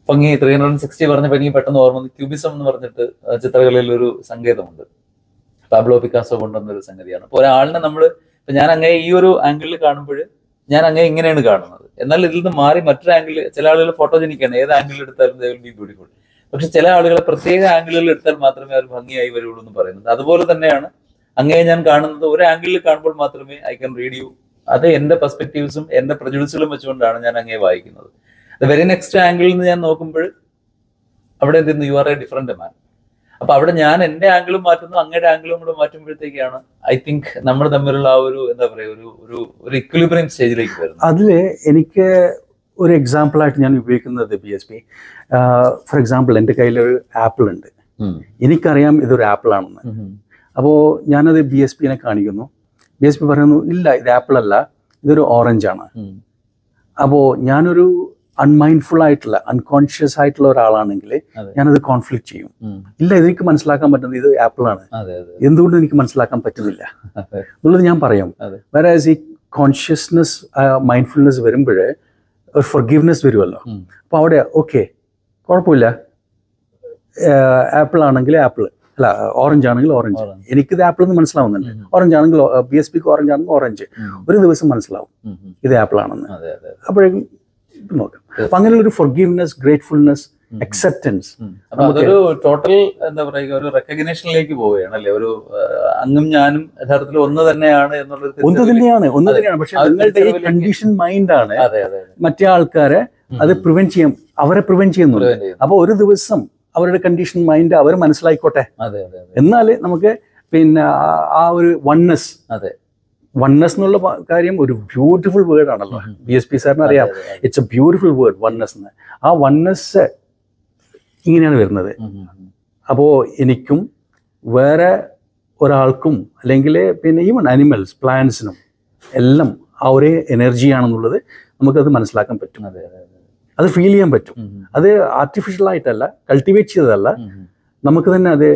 ഭംഗി 360 പറഞ്ഞപ്പോൾ എനിക്ക് പെട്ടെന്ന് ഓർമ്മ ക്യൂബിസം എന്ന് പറഞ്ഞിട്ട് ചിത്രകലയിൽ ഒരു സങ്കേതമുണ്ട്. പാബ്ലോ പിക്കാസോ കൊണ്ടുവന്നൊരു സംഗതിയാണ്. അപ്പോൾ ഒരാളിനെ നമ്മൾ ഇപ്പൊ ഞാൻ അങ്ങനെ ഈ ഒരു ആംഗിളിൽ കാണുമ്പോൾ ഞാൻ അങ്ങനെ ഇങ്ങനെയാണ് കാണുന്നത്. എന്നാൽ ഇതിൽ നിന്ന് മാറി മറ്റൊരു ആംഗിളിൽ ചില ആളുകൾ ഫോട്ടോജനിക്കാണ്, ഏത് ആംഗിളിൽ എടുത്താലും ദേ വിൽ ബി ബ്യൂട്ടിഫുൾ. പക്ഷെ ചില ആളുകളെ പ്രത്യേക ആംഗിളുകളിൽ എടുത്താൽ മാത്രമേ അവർ ഭംഗിയായി വരുള്ളൂ എന്ന് പറയുന്നത്. അതുപോലെ തന്നെയാണ് അങ്ങനെ ഞാൻ കാണുന്നത്. ഒരു ആംഗിളിൽ കാണുമ്പോൾ മാത്രമേ ഐ ക്യാൻ റീഡ് യു. അത് എന്റെ പെർസ്പെക്റ്റീവ്സും എന്റെ പ്രജുഡിസുകളും വെച്ചുകൊണ്ടാണ് ഞാൻ അങ്ങനെ വായിക്കുന്നത്. വെരി നെക്സ്റ്റ് ആംഗിളിൽ നിന്ന് ഞാൻ നോക്കുമ്പോൾ അവിടെ എന്ത് ചെയ്യുന്നു, you are a different man. അപ്പൊ അവിടെ ഞാൻ എന്റെ ആംഗിളും മാറ്റുന്നു, അങ്ങയുടെ ആംഗിളും കൂടെ മാറ്റുമ്പോഴത്തേക്കാണ് ഐ തിങ്ക് നമ്മൾ തമ്മിലുള്ള ആ ഒരു എന്താ പറയുക ഒരു ഇക്വിലിബ്രിയം സ്റ്റേജിലേക്ക് വരുന്നത്. അതില് എനിക്ക് ഒരു എക്സാമ്പിൾ ആയിട്ട് ഞാൻ ഉപയോഗിക്കുന്നത് BSP. ഫോർ എക്സാമ്പിൾ എൻ്റെ കയ്യിലൊരു ആപ്പിൾ ഉണ്ട്, എനിക്കറിയാം ഇതൊരു ആപ്പിൾ ആണെന്ന്. അപ്പോൾ ഞാനത് BSPനെ കാണിക്കുന്നു. BSP പറയുന്നു ഇല്ല ഇത് ആപ്പിൾ അല്ല, ഇതൊരു ഓറഞ്ചാണ്. അപ്പോൾ ഞാനൊരു അൺമൈൻഡ്ഫുൾ ആയിട്ടുള്ള അൺകോൺഷ്യസ് ആയിട്ടുള്ള ഒരാളാണെങ്കിൽ ഞാനത് കോൺഫ്ലിക്റ്റ് ചെയ്യും. ഇല്ല ഇതെനിക്ക് മനസ്സിലാക്കാൻ പറ്റുന്നത് ഇത് ആപ്പിൾ ആണ്, എന്തുകൊണ്ട് എനിക്ക് മനസ്സിലാക്കാൻ പറ്റുന്നില്ല എന്നുള്ളത് ഞാൻ പറയും. വേറെ ഈ കോൺഷ്യസ്നെസ് മൈൻഡ്ഫുൾനെസ് വരുമ്പോഴേ ഒരു ഫൊർഗിവ്നെസ് വരുമല്ലോ. അപ്പോൾ അവിടെ ഓക്കെ കുഴപ്പമില്ല, ആപ്പിൾ ആണെങ്കിൽ ആപ്പിൾ, അല്ല ഓറഞ്ച് ആണെങ്കിൽ ഓറഞ്ച്, എനിക്കിത് ആപ്പിൾ എന്ന് മനസ്സിലാവുന്നുണ്ട്. ഓറഞ്ച് ആണെങ്കിൽ BSPക്ക് ഓറഞ്ച് ആണെങ്കിൽ ഓറഞ്ച്, ഒരു ദിവസം മനസ്സിലാവും ഇത് ആപ്പിൾ ആണെന്ന്. അപ്പോഴേക്കും നോക്കാം. അപ്പൊ അങ്ങനെയുള്ള ഒരു ഫൊർഗിവ്നെസ്, ഗ്രേറ്റ്ഫുൾനെസ്, അക്സെപ്റ്റൻസ്, അതൊരു ടോട്ടൽ എന്താ പറയുക ഒരു റെക്കഗ്നേഷനിലേക്ക് പോവുകയാണ് അല്ലേ. ഒരു അങ്ങും ഞാനും യഥാർത്ഥത്തിൽ ഒന്ന് തന്നെയാണ് എന്നുള്ളത് ഒന്ന് തന്നെയാണ്. പക്ഷെ നിങ്ങളുടെ ഈ കണ്ടീഷൻ മൈൻഡാണ് മറ്റേ ആൾക്കാരെ അത് പ്രിവെന്റ് ചെയ്യാൻ, അവരെ പ്രിവെന്റ് ചെയ്യുന്നുണ്ട്. അപ്പൊ ഒരു ദിവസം അവരുടെ കണ്ടീഷൻ മൈൻഡ് അവർ മനസ്സിലായിക്കോട്ടെ, എന്നാല് നമുക്ക് പിന്നെ ആ ഒരു വൺനെസ് എന്നുള്ള കാര്യം ഒരു ബ്യൂട്ടിഫുൾ വേർഡ് ആണല്ലോ. BSP സാറിന് അറിയാം, it's a beautiful word oneness എന്ന്. ആ വൺനെസ് ഇങ്ങനെയാണ് വരുന്നത്. അപ്പോൾ എനിക്കും വേറെ ഒരാൾക്കും അല്ലെങ്കിൽ പിന്നെ ഈവൻ അനിമൽസ്, പ്ലാന്റ്സിനും എല്ലാം ആ ഒരേ എനർജിയാണെന്നുള്ളത് നമുക്കത് മനസ്സിലാക്കാൻ പറ്റും, അത് ഫീൽ ചെയ്യാൻ പറ്റും. അത് ആർട്ടിഫിഷ്യൽ ആയിട്ടല്ല, കൾട്ടിവേറ്റ് ചെയ്തതല്ല, നമുക്ക് തന്നെ അത്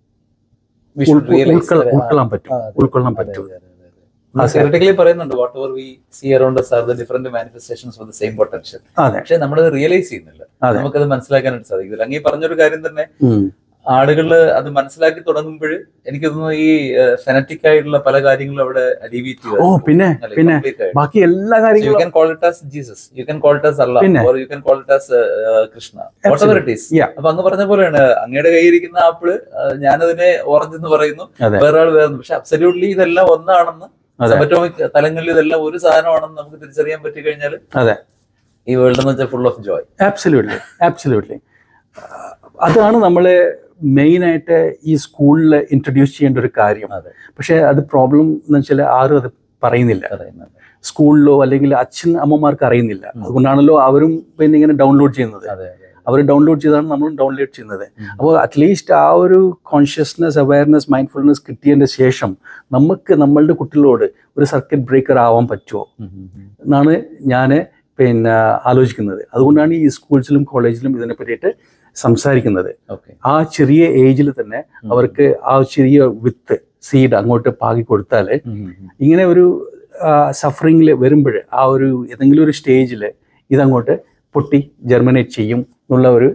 ഉൾക്കൊള്ളാൻ പറ്റും. തിയററ്റിക്കലി പറയുന്നുണ്ട് whatever we see around us are the different manifestations of the same potential. പക്ഷെ നമ്മളത് റിയലൈസ് ചെയ്യുന്നില്ല, നമുക്കത് മനസ്സിലാക്കാനായിട്ട് സാധിക്കില്ല. അങ്ങ് പറഞ്ഞൊരു കാര്യം തന്നെ ആളുകള് അത് മനസ്സിലാക്കി തുടങ്ങുമ്പോൾ എനിക്ക് തോന്നുന്നു ഈ ഫെനറ്റിക് ആയിട്ടുള്ള പല കാര്യങ്ങളും അവിടെ അലീവിയേറ്റ് ചെയ്യും. പിന്നെ ബാക്കി എല്ലാ കാര്യങ്ങളും you can call it as Jesus, you can call it as Allah, or you can call it as Krishna, whatever it is. അപ്പൊ അങ്ങ് പറഞ്ഞ പോലെയാണ് അങ്ങയുടെ കയ്യിരിക്കുന്ന ആപ്പിള് ഞാനതിനെ ഓറഞ്ച് എന്ന് പറയുന്നു, വേറെ ആൾ വേറെ. പക്ഷെ അബ്സല്യൂട്ട്ലി ഇതെല്ലാം ഒന്നാണെന്ന്, സബറ്റോമിക് തലങ്ങളിൽ ഇതെല്ലാം ഒരു സാധനമാണെന്ന് നമുക്ക് തിരിച്ചറിയാൻ പറ്റി കഴിഞ്ഞാൽ ഈ വേൾഡ് എന്ന് വെച്ചാൽ ഫുൾ ഓഫ് ജോയ്. ആബ്സല്യൂട്ട്ലി അതാണ് നമ്മള് മെയിനായിട്ട് ഈ സ്കൂളിൽ ഇൻട്രൊഡ്യൂസ് ചെയ്യേണ്ട ഒരു കാര്യം. പക്ഷെ അത് പ്രോബ്ലം എന്ന് വെച്ചാൽ ആരും അത് പറയുന്നില്ല. സ്കൂളിലോ അല്ലെങ്കിൽ അമ്മമാർക്ക് അറിയുന്നില്ല. അതുകൊണ്ടാണല്ലോ അവരും പിന്നെ ഇങ്ങനെ ഡൗൺലോഡ് ചെയ്യുന്നത്. അവർ ഡൗൺലോഡ് ചെയ്താണ് നമ്മളും ഡൗൺലോഡ് ചെയ്യുന്നത്. അപ്പോൾ അറ്റ്ലീസ്റ്റ് ആ ഒരു കോൺഷ്യസ്നെസ്, അവയർനെസ്, മൈൻഡ്ഫുൾനെസ് കിട്ടിയതിൻ്റെ ശേഷം നമുക്ക് നമ്മളുടെ കുട്ടികളോട് ഒരു സർക്യൂട്ട് ബ്രേക്കർ ആവാൻ പറ്റുമോ എന്നാണ് ഞാൻ പിന്നെ ആലോചിക്കുന്നത്. അതുകൊണ്ടാണ് ഈ സ്കൂൾസിലും കോളേജിലും ഇതിനെ പറ്റിയിട്ട് സംസാരിക്കുന്നത്. ആ ചെറിയ ഏജിൽ തന്നെ അവർക്ക് ആ ചെറിയ വിത്ത് സീഡ് അങ്ങോട്ട് പാകി കൊടുത്താൽ ഇങ്ങനെ ഒരു സഫറിങ്ങിൽ വരുമ്പോൾ ആ ഒരു ഏതെങ്കിലും ഒരു സ്റ്റേജിൽ ഇതങ്ങോട്ട് പൊട്ടി ജെർമിനേറ്റ് ചെയ്യും എന്നുള്ള ഒരു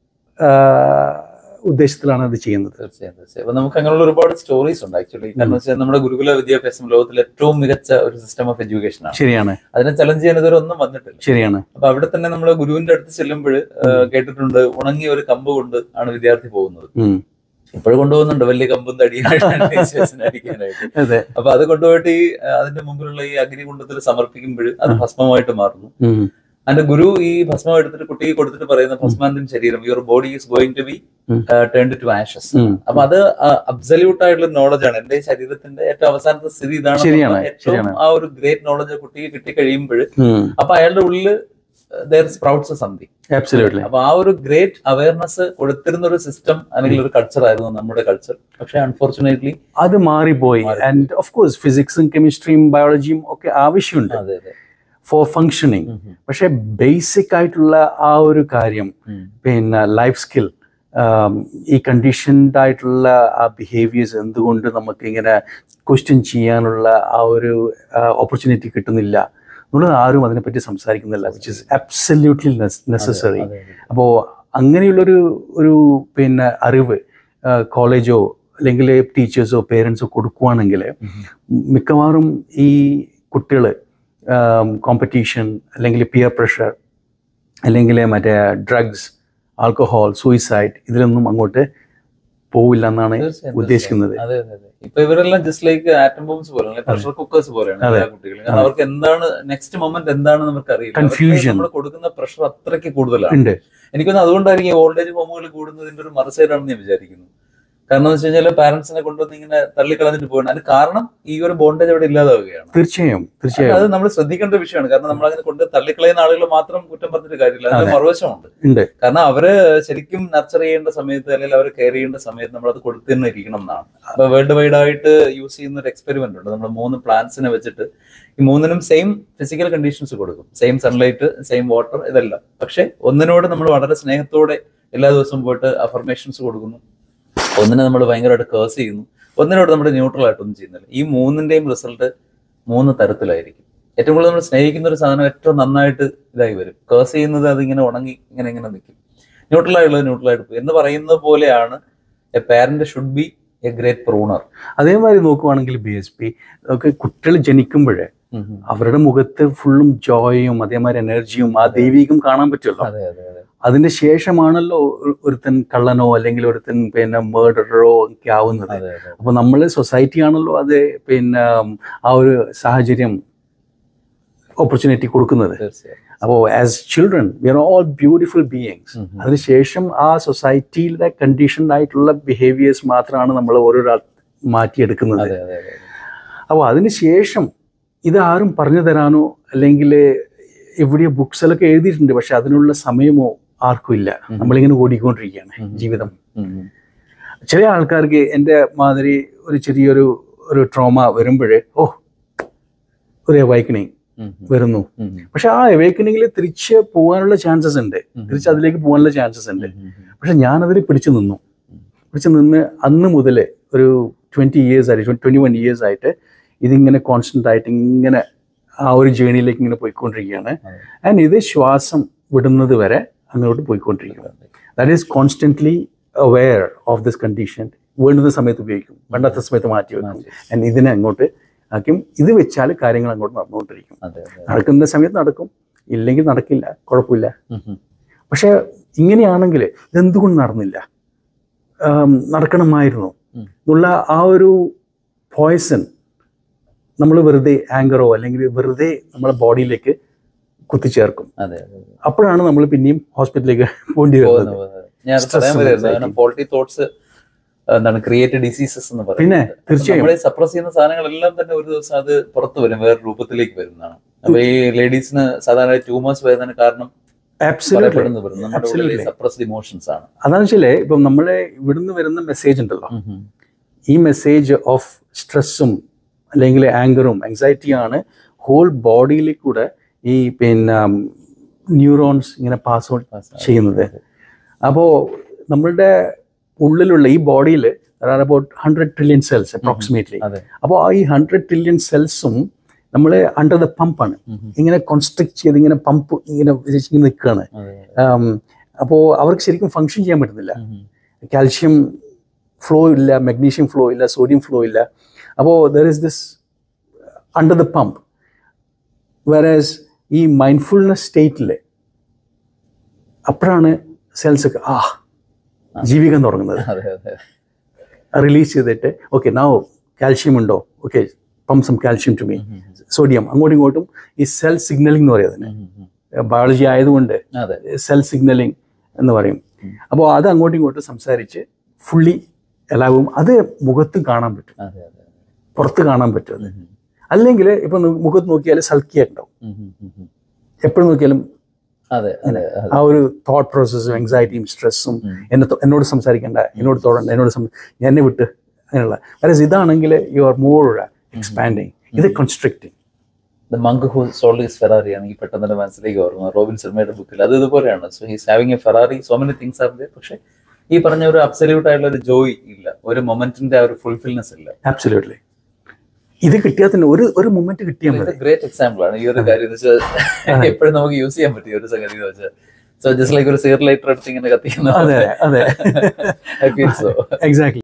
ഉദ്ദേശത്തിലാണ് അത് ചെയ്യുന്നത്. തീർച്ചയായും. അപ്പൊ നമുക്ക് അങ്ങനെയുള്ള ഒരുപാട് സ്റ്റോറീസ് ഉണ്ട് ആക്ച്വലി. കാരണം വെച്ചാൽ നമ്മുടെ ഗുരുകുല വിദ്യാഭ്യാസം ലോകത്തിലെ ഏറ്റവും മികച്ച ഒരു സിസ്റ്റം ഓഫ് എഡ്യൂക്കേഷൻ ആണ്. ശരിയാണ്. അതിനെ ചലഞ്ച് ചെയ്യാൻ ഇതുവരെ ഒന്നും വന്നിട്ടില്ല. ശരിയാണ്. അപ്പൊ അവിടെ തന്നെ നമ്മൾ ഗുരുവിന്റെ അടുത്ത് ചെല്ലുമ്പോൾ കേട്ടിട്ടുണ്ട്, ഉണങ്ങിയ ഒരു കമ്പ് കൊണ്ട് ആണ് വിദ്യാർത്ഥി പോകുന്നത്. ഇപ്പോഴും കൊണ്ടുപോകുന്നുണ്ട് വലിയ കമ്പും അടിക്കാനായിട്ട്. അപ്പൊ അത് കൊണ്ടുപോയിട്ട് ഈ അതിന്റെ മുമ്പിലുള്ള ഈ അഗ്നികുണ്ഡത്തിൽ സമർപ്പിക്കുമ്പോൾ അത് ഭസ്മമായിട്ട് മാറുന്നു. അതിന്റെ ഗുരു ഈ ഭസ്മം എടുത്തിട്ട് കുട്ടിക്ക് കൊടുത്തിട്ട് പറയുന്ന ഭസ്മാന്തിൻ ശരീരം, your body is going to be turned to ashes. അപ്പൊ അത് അബ്സല്യൂട്ട് ആയിട്ടുള്ള നോളജ് ആണ്. എന്റെ ശരീരത്തിന്റെ ഏറ്റവും അവസാനത്തെ സ്ഥിതി ഇതാണ്. ഏറ്റവും ആ ഒരു ഗ്രേറ്റ് നോളജ് കുട്ടിക്ക് കിട്ടിക്കഴിയുമ്പോൾ അപ്പൊ അയാളുടെ ഉള്ളില് there sprouts something. Absolutely. അപ്പൊ ആ ഒരു ഗ്രേറ്റ് അവയർനെസ് കൊടുത്തിരുന്ന ഒരു സിസ്റ്റം അല്ലെങ്കിൽ ഒരു കൾച്ചർ ആയിരുന്നു നമ്മുടെ കൾച്ചർ. പക്ഷെ അൺഫോർച്ചുനേറ്റ്ലി അത് മാറിപ്പോയി. ആൻഡ് ഓഫ് കോഴ്സ് ഫിസിക്സും കെമിസ്ട്രിയും ബയോളജിയും ഒക്കെ ആവശ്യമുണ്ട് ഫോർ ഫങ്ഷനിങ്. പക്ഷെ ബേസിക് ആയിട്ടുള്ള ആ ഒരു കാര്യം, പിന്നെ ലൈഫ് സ്കിൽ, ഈ കണ്ടീഷൻഡ് ആയിട്ടുള്ള ആ ബിഹേവിയേഴ്സ് എന്തുകൊണ്ട് നമുക്ക് ഇങ്ങനെ ക്വസ്റ്റ്യൻ ചെയ്യാനുള്ള ആ ഒരു ഓപ്പർച്യൂണിറ്റി കിട്ടുന്നില്ല എന്നുള്ളത് ആരും അതിനെപ്പറ്റി സംസാരിക്കുന്നില്ല, വിച്ച് ഇസ് അബ്സല്യൂട്ട്ലി നെസസറി. അപ്പോൾ അങ്ങനെയുള്ളൊരു പിന്നെ അറിവ് കോളേജോ അല്ലെങ്കിൽ ടീച്ചേഴ്സോ പേരൻസോ കൊടുക്കുവാണെങ്കിൽ മിക്കവാറും ഈ കുട്ടികൾ കോമ്പറ്റീഷൻ അല്ലെങ്കിൽ പിയർ പ്രഷർ അല്ലെങ്കിൽ മറ്റേ ഡ്രഗ്സ്, ആൽക്കഹോൾ, സൂയിസൈഡ് ഇതിലൊന്നും അങ്ങോട്ട് പോവില്ല എന്നാണ് ഉദ്ദേശിക്കുന്നത്. അതെ അതെ അതെ. ഇപ്പൊ ഇവരെല്ലാം ജസ്റ്റ് ലൈക്ക് ആറ്റം ബോംബ്സ് പോലെയാണ്, പ്രഷർ കുക്കേഴ്സ് പോലെയാണ് എല്ലാ കുട്ടികളും. കാരണം അവർക്ക് എന്താണ് നെക്സ്റ്റ് മൊമെന്റ് എന്താണെന്ന് നമുക്ക് അറിയില്ല. കൺഫ്യൂഷൻ. നമ്മൾ കൊടുക്കുന്ന പ്രഷർ അത്രയ്ക്ക് കൂടുതലാണ്. എനിക്കൊന്ന് അതുകൊണ്ടായിരിക്കും ഓൾഡ് ഏജ് ഹോമുകൾ കൂടുന്നതിന്റെ ഒരു മറുസൈഡാണെന്ന് ഞാൻ വിചാരിക്കുന്നു. കാരണം എന്ന് വെച്ച് കഴിഞ്ഞാൽ പാരന്റ്സിനെ കൊണ്ടുവന്ന് ഇങ്ങനെ തള്ളിക്കളഞ്ഞിട്ട് പോകണം. അതിന് കാരണം ഈ ഒരു ബോണ്ടേജ് അവിടെ ഇല്ലാതാവുകയാണ്. തീർച്ചയായും. അത് നമ്മൾ ശ്രദ്ധിക്കേണ്ട വിഷയമാണ്. കാരണം നമ്മൾ അങ്ങനെ കൊണ്ട് തള്ളിക്കളയുന്ന ആളുകൾ മാത്രം കുറ്റം പറഞ്ഞിട്ട് കാര്യമില്ല, അതിന്റെ മറുവശമുണ്ട്. കാരണം അവര് ശരിക്കും നർച്ചർ ചെയ്യേണ്ട സമയത്ത് അല്ലെങ്കിൽ അവർ കെയർ ചെയ്യേണ്ട സമയത്ത് നമ്മൾ അത് കൊടുത്തു തന്നെ ഇരിക്കണം എന്നാണ്. അപ്പൊ വേൾഡ് വൈഡ് ആയിട്ട് യൂസ് ചെയ്യുന്ന ഒരു എക്സ്പെരിമെന്റ് ഉണ്ട്. നമ്മൾ 3 പ്ലാന്റ്സിനെ വെച്ചിട്ട് ഈ 3നും സെയിം ഫിസിക്കൽ കണ്ടീഷൻസ് കൊടുക്കും, സെയിം സൺലൈറ്റ്, സെയിം വാട്ടർ, ഇതെല്ലാം. പക്ഷെ ഒന്നിനോട് നമ്മൾ വളരെ സ്നേഹത്തോടെ എല്ലാ ദിവസവും പോയിട്ട് അഫർമേഷൻസ് കൊടുക്കുന്നു, ഒന്നിനെ നമ്മൾ ഭയങ്കരമായിട്ട് കേഴ്സ് ചെയ്യുന്നു, ഒന്നിനോട് നമ്മൾ ന്യൂട്രൽ ആയിട്ടൊന്നും ചെയ്യുന്നില്ല. ഈ 3ന്റെയും റിസൾട്ട് 3 തരത്തിലായിരിക്കും. ഏറ്റവും കൂടുതൽ നമ്മൾ സ്നേഹിക്കുന്ന ഒരു സാധനം ഏറ്റവും നന്നായിട്ട് ഇതായി വരും. കേഴ്സ് ചെയ്യുന്നത് അതിങ്ങനെ ഉണങ്ങി ഇങ്ങനെ നിൽക്കും. ന്യൂട്രലായിട്ടുള്ളത് ന്യൂട്രലായിട്ട് പോകും എന്ന് പറയുന്നത് പോലെയാണ് a parent should be a great pruner. അതേമാതിരി നോക്കുവാണെങ്കിൽ BSP ഒക്കെ കുട്ടികൾ ജനിക്കുമ്പോഴേ അവരുടെ മുഖത്ത് ഫുള്ളും ജോയും അതേമാതിരി എനർജിയും ആ ദൈവികം കാണാൻ പറ്റുമല്ലോ. അതിന്റെ ശേഷമാണല്ലോ ഒരുത്തൻ കള്ളനോ അല്ലെങ്കിൽ ഒരുത്തൻ പിന്നെ മേർഡറോ ഒക്കെ ആവുന്നത്. അപ്പൊ നമ്മള് സൊസൈറ്റി ആണല്ലോ അത് പിന്നെ ആ ഒരു സാഹചര്യം ഓപ്പർച്യൂണിറ്റി കൊടുക്കുന്നത്. അപ്പോൾ as children we are all beautiful beings. അതിനുശേഷം ആ സൊസൈറ്റിയിലെ കണ്ടീഷൻഡ് ആയിട്ടുള്ള ബിഹേവിയേഴ്സ് മാത്രമാണ് നമ്മൾ ഓരോരാൾ മാറ്റിയെടുക്കുന്നത്. അപ്പോൾ അതിനുശേഷം ഇതാരും പറഞ്ഞു തരാനോ അല്ലെങ്കിൽ എവിടെയോ ബുക്സിലൊക്കെ എഴുതിയിട്ടുണ്ട്, പക്ഷെ അതിനുള്ള സമയമോ ആർക്കും ഇല്ല. നമ്മളിങ്ങനെ ഓടിക്കൊണ്ടിരിക്കുകയാണ് ജീവിതം. ചില ആൾക്കാർക്ക് എൻ്റെ മാതിരി ഒരു ചെറിയൊരു ട്രോമ വരുമ്പോഴേ ഒരു അവേക്കണിങ് വരുന്നു. പക്ഷെ ആ അവേക്കണിങ്ങിൽ തിരിച്ച് പോകാനുള്ള ചാൻസസ് ഉണ്ട്, തിരിച്ച് അതിലേക്ക് പോകാനുള്ള ചാൻസസ് ഉണ്ട്. പക്ഷെ ഞാനതിൽ പിടിച്ചു നിന്ന് അന്ന് മുതൽ ഒരു 20 years ആയിട്ട് 21 years ആയിട്ട് ഇതിങ്ങനെ കോൺസ്റ്റന്റ് ആയിട്ട് ഇങ്ങനെ ആ ഒരു ജേണിയിലേക്ക് ഇങ്ങനെ പോയിക്കൊണ്ടിരിക്കുകയാണ്. ആൻഡ് ഇത് ശ്വാസം വിടുന്നത് വരെ അങ്ങോട്ട് പോയിക്കൊണ്ടിരിക്കുക. That is constantly aware of this condition. വേണ്ടുന്ന സമയത്ത് ഉപയോഗിക്കും, വേണ്ടാത്ത സമയത്ത് മാറ്റി വെക്കും. ആൻഡ് ഇതിനെ അങ്ങോട്ട് ആക്കും. ഇത് വെച്ചാൽ കാര്യങ്ങൾ അങ്ങോട്ട് നടന്നുകൊണ്ടിരിക്കും. നടക്കുന്ന സമയത്ത് നടക്കും, ഇല്ലെങ്കിൽ നടക്കില്ല, കുഴപ്പമില്ല. പക്ഷെ ഇങ്ങനെയാണെങ്കിൽ ഇതെന്തുകൊണ്ട് നടന്നില്ല, നടക്കണമായിരുന്നു എന്നുള്ള ആ ഒരു പോയ്സൺ നമ്മൾ വെറുതെ ആങ്കറോ അല്ലെങ്കിൽ വെറുതെ നമ്മളെ ബോഡിയിലേക്ക് കുത്തിച്ചേർക്കും. അപ്പോഴാണ് നമ്മൾ പിന്നെയും ഹോസ്പിറ്റലിലേക്ക് പോകേണ്ടി വരുന്നത്. എന്താണ് ക്രിയേറ്റഡ് ഡിസീസസ് എന്ന് പറയുന്നത്. പിന്നെ തീർച്ചയായും നമ്മൾ സപ്രസ് ചെയ്യുന്ന സാധനങ്ങളെല്ലാം തന്നെ ഒരു ദിവസം അത് പുറത്തു വരും, വേറെ രൂപത്തിലേക്ക് വരുന്നതാണ്. അപ്പൊ ഈ ലേഡീസിന് സാധാരണ ട്യൂമേഴ്സ് വരുന്നതിന് കാരണം സപ്രസ്ഡ് ഇമോഷൻസ് ആണ്. അതാണെന്ന് വെച്ചാല് ഇപ്പം നമ്മളെ ഇവിടുന്ന് വരുന്ന മെസ്സേജ് ഉണ്ടല്ലോ, ഈ മെസ്സേജ് ഓഫ് സ്ട്രെസ്സും അല്ലെങ്കിൽ ആങ്കറും ആങ്സൈറ്റിയാണ് ഹോൾ ബോഡിയിലേക്ക് കൂടെ ഈ പിന്നെ ന്യൂറോൺസ് ഇങ്ങനെ പാസ് ഔട്ട് ചെയ്യുന്നത്. അപ്പോൾ നമ്മളുടെ ഉള്ളിലുള്ള ഈ ബോഡിയിൽ അബൌട്ട് 100 trillion cells അപ്രോക്സിമേറ്റ്ലി. അപ്പോൾ ഈ 100 trillion cells-ഉം നമ്മൾ അണ്ടർ ദ പമ്പാണ്, ഇങ്ങനെ കോൺസ്ട്രിക്ട് ചെയ്ത് ഇങ്ങനെ പമ്പ് ഇങ്ങനെ നിൽക്കുകയാണ്. അപ്പോൾ അവർക്ക് ശരിക്കും ഫങ്ഷൻ ചെയ്യാൻ പറ്റുന്നില്ല. കാൽഷ്യം ഫ്ലോ ഇല്ല, മഗ്നീഷ്യം ഫ്ലോ ഇല്ല, സോഡിയം ഫ്ലോ ഇല്ല. അപ്പോൾ there is this under the pump. Whereas ഈ മൈൻഡ്ഫുൾനെസ് സ്റ്റേറ്റിൽ അപ്പോഴാണ് സെൽസൊക്കെ ജീവിക്കാൻ തുടങ്ങുന്നത്. റിലീസ് ചെയ്തിട്ട് ഓക്കെ നൗ കാൽഷ്യം ഉണ്ടോ, okay pump some calcium to me, sodium അങ്ങോട്ടും ഇങ്ങോട്ടും ഈ സെൽ സിഗ്നലിംഗ് എന്ന് പറയും അതിന്. ബയോളജി ആയതുകൊണ്ട് സെൽ സിഗ്നലിംഗ് എന്ന് പറയും. അപ്പോൾ അത് അങ്ങോട്ടും ഇങ്ങോട്ടും സംസാരിച്ച് ഫുള്ളി എല്ലാവും അത് മുഖത്ത് കാണാൻ പറ്റും, പുറത്ത് കാണാൻ പറ്റും. അത് അല്ലെങ്കിൽ ഇപ്പൊ മുഖത്ത് നോക്കിയാൽ സൽക്കിയായിട്ടുണ്ടാവും, എപ്പോഴും നോക്കിയാലും ആ ഒരു തോട്ട് പ്രോസസ്സും ആങ്സൈറ്റിയും സ്ട്രെസ്സും എന്നോട് സംസാരിക്കേണ്ട, എന്നോട് തൊടണ്ട, എന്നെ വിട്ട് അങ്ങനെയുള്ള. വേറെ ഇതാണെങ്കിൽ യു ആർ മോർ എക്സ്പാൻഡിങ്, ഇത് കൺസ്ട്രിക്റ്റിംഗ്. The monk who sold his Ferrari ആണ് ഈ പെട്ടെന്ന് തന്നെ മനസ്സിലേക്ക് ഓർമ്മ. റോബിൻ ശർമ്മയുടെ ബുക്കിൽ അത് ഇതുപോലെയാണ്. So he's having a Ferrari, so many things are there. പക്ഷെ ഈ പറഞ്ഞ ഒരു അബ്സല്യൂട്ട് ആയിട്ടുള്ള ഒരു ജോയ് ഇല്ല, ഒരു മൊമെന്റിന്റെ ഒരു ഫുൾഫിൽനെസ് ഇല്ല. അബ്സല്യൂട്ട്ലി. ഇത് കിട്ടിയാൽ തന്നെ ഒരു മൊമെന്റ് കിട്ടിയാൽ മതി. ഗ്രേറ്റ് എക്സാമ്പിൾ ആണ് ഈ ഒരു കാര്യം. എപ്പോഴും നമുക്ക് യൂസ് ചെയ്യാൻ പറ്റിയ ഒരു സംഗതി എന്ന് വെച്ചാൽ സോ ജസ്റ്റ് ലൈക്ക് ഒരു സിഗരറ്റ് ലൈറ്റർ എടുത്ത് ഇങ്ങനെ കത്തിക്കുന്ന അതെ അതെ ഐ ഫീൽ സോ എക്സാക്ട്ലി.